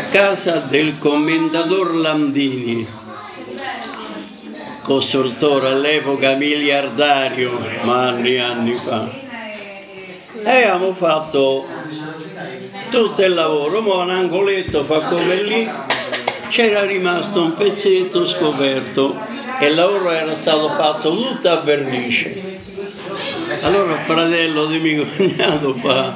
casa del commendator Landini, costruttore all'epoca miliardario, ma anni fa. E abbiamo fatto tutto il lavoro, ma un angoletto fa come lì, c'era rimasto un pezzetto scoperto e il lavoro era stato fatto tutto a vernice. Allora il fratello di mio cognato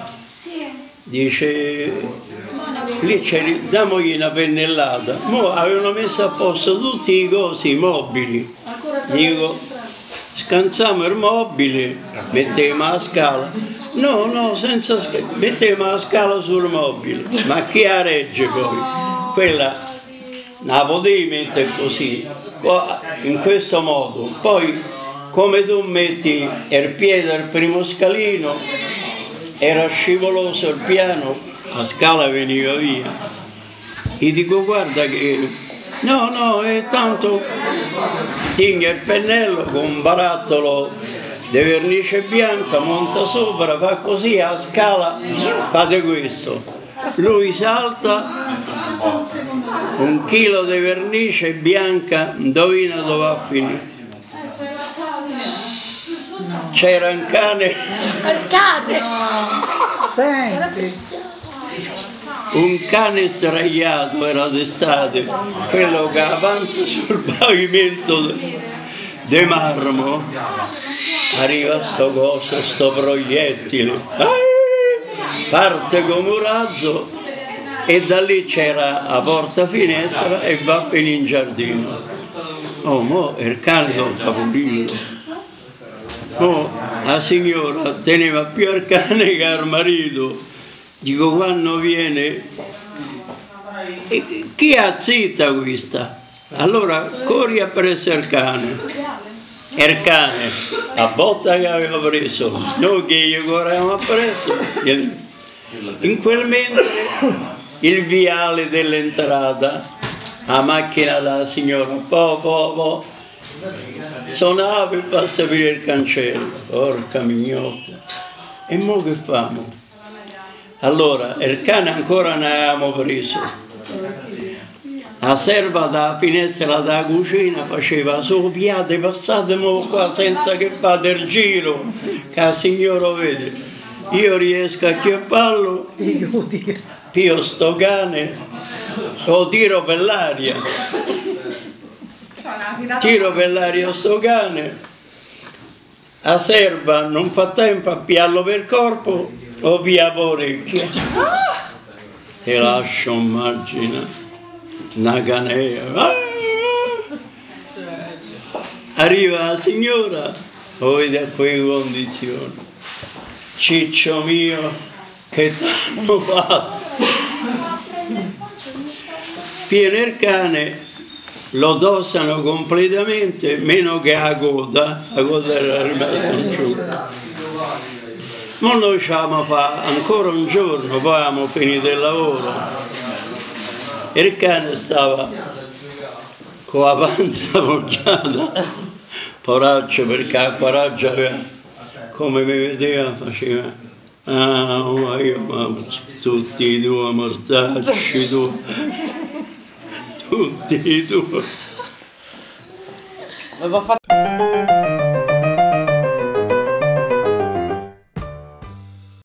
dice, lì damogli una pennellata. Mo avevano messo a posto tutti i cosi, i mobili. Dico, scansiamo il mobile, mettiamo la scala. No, senza scala, mettiamo la scala sul mobile. Ma chi la regge poi? Quella la potevi mettere così, in questo modo. Poi come tu metti il piede al primo scalino, era scivoloso il piano, la scala veniva via. Gli dico, guarda che no, è tanto, tieni il pennello con un barattolo di vernice bianca, monta sopra, fa così, a scala, fate questo. Lui salta, 1 chilo di vernice bianca, indovina dove va a finire? C'era un cane. Il cane? Un cane sdraiato, era d'estate, quello che avanza sul pavimento di marmo. Arriva sto coso, sto proiettile. Parte come un razzo e da lì c'era la porta finestra e va per in giardino. Oh, mo il cane non fa pulito. Oh, la signora teneva più il cane che al marito. Dico, quando viene, chi ha zitta questa? Allora corri a prendere il cane. E il cane, la botta che aveva preso, noi che gli correvamo appresso, in quel mentre il viale dell'entrata, la macchina della signora, po', suonava per passare per il cancello, porca mignotta. E mo che famo? Allora, il cane ancora ne avevamo preso. La serva dalla finestra della cucina faceva sopiate, passate mo qua senza che fate il giro, che la signora vede. Io riesco a chiapparlo, io sto cane, lo tiro per l'aria. Tiro per l'aria sto cane, la serva non fa tempo a piarlo per corpo, lo pia per orecchia. Ti lascio immaginare, una canea. Arriva la signora, lo vede a quelle condizioni. Ciccio mio, che t'hanno fatto? Viene il cane, lo dosano completamente, meno che la coda era rimasta giù. Ma noi ci avevamo fatto ancora un giorno, poi abbiamo finito il lavoro. E il cane stava con la panza appoggiata, poraccio, perché a coraggio aveva, come mi vedeva, faceva, ma io, tutti i tuoi mortacci, tutti i tuoi.